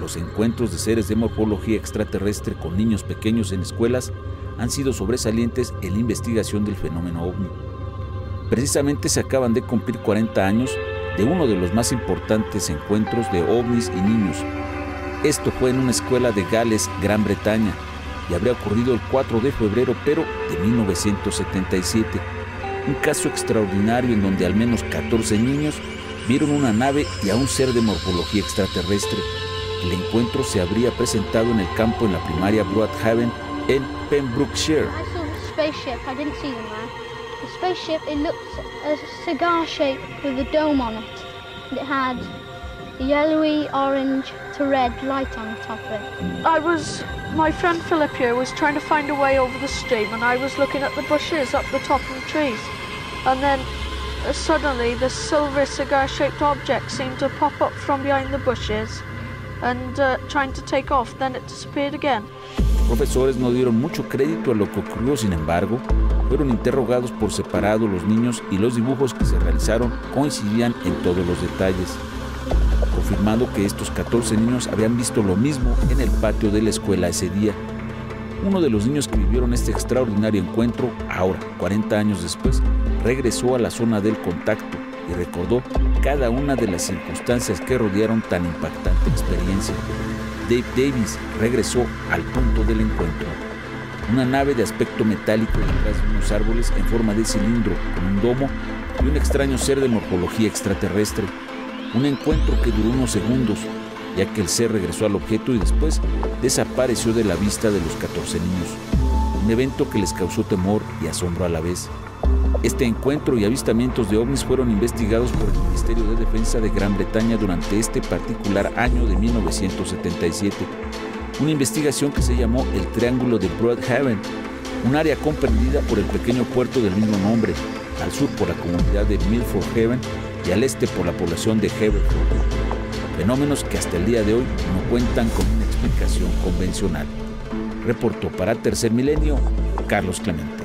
los encuentros de seres de morfología extraterrestre con niños pequeños en escuelas han sido sobresalientes en la investigación del fenómeno ovni. Precisamente se acaban de cumplir 40 años de uno de los más importantes encuentros de ovnis y niños. Esto fue en una escuela de Gales, Gran Bretaña, y habría ocurrido el 4 de febrero, pero de 1977. Un caso extraordinario en donde al menos 14 niños vieron una nave y a un ser de morfología extraterrestre. El encuentro se habría presentado en el campo en la primaria Broadhaven en Pembrokeshire. I saw the spaceship. I didn't see the man. The spaceship, it looked a cigar shape with a dome on it. And it had a yellowy, orange to red light on the top of it. My friend Philip here was trying to find a way over the stream, and I was looking at the bushes up the top of the trees. And then suddenly this silver cigar-shaped object seemed to pop up from behind the bushes and trying to take off. Then it disappeared again. Los profesores no dieron mucho crédito a lo que ocurrió, sin embargo, fueron interrogados por separado los niños y los dibujos que se realizaron coincidían en todos los detalles, confirmando que estos 14 niños habían visto lo mismo en el patio de la escuela ese día. Uno de los niños que vivieron este extraordinario encuentro, ahora, 40 años después, regresó a la zona del contacto y recordó cada una de las circunstancias que rodearon tan impactante experiencia. Dave Davis regresó al punto del encuentro. Una nave de aspecto metálico detrás de unos árboles en forma de cilindro, con un domo y un extraño ser de morfología extraterrestre. Un encuentro que duró unos segundos, ya que el ser regresó al objeto y después desapareció de la vista de los 14 niños. Un evento que les causó temor y asombro a la vez. Este encuentro y avistamientos de ovnis fueron investigados por el Ministerio de Defensa de Gran Bretaña durante este particular año de 1977. Una investigación que se llamó el Triángulo de Broadhaven, un área comprendida por el pequeño puerto del mismo nombre, al sur por la comunidad de Milford Haven y al este por la población de Haverford. Fenómenos que hasta el día de hoy no cuentan con una explicación convencional. Reportó para Tercer Milenio, Carlos Clemente.